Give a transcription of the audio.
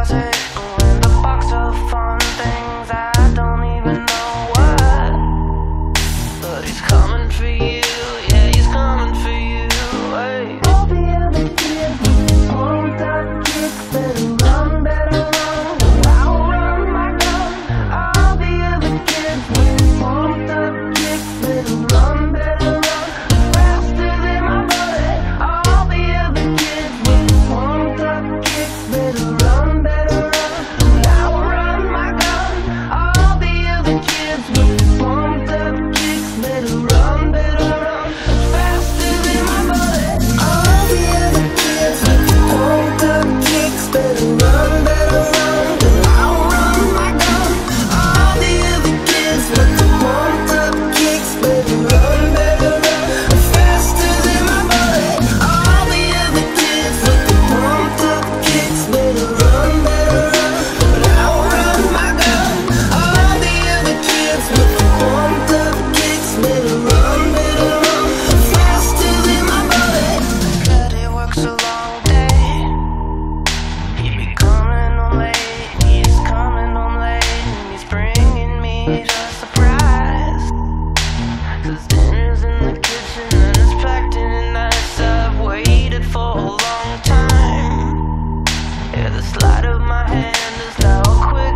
closet with a box of fun things I don't even know what. But he's coming for you, yeah, he's coming for you. Hey. All the other kids with their pumped up kicks better run, better run. I'll run my gun. All the other kids with their pumped up kicks better run, better run. Faster than my buddy. All the other kids with their pumped up kicks better run, better run. I'll run my gun. All the other kids with their pumped up kicks better run, better run. Faster than my buddy. All the other kids with their pumped up kicks better run, better run. I'll run my gun. All the other kids with their pumped up kicks better run, better run. Faster than my buddy. All the other kids with their pumped up kicks better run, better run. I'll run my gun. All the other kids with their pumped up kicks better run, better run. Faster than my buddy. But he works a long day. He be coming home late. He's coming home late. And he's bringing me a surprise. 'Cause dinner's in the kitchen and it's packed in a nice. I've waited for a long time. Yeah, the sleight of my hand is now quick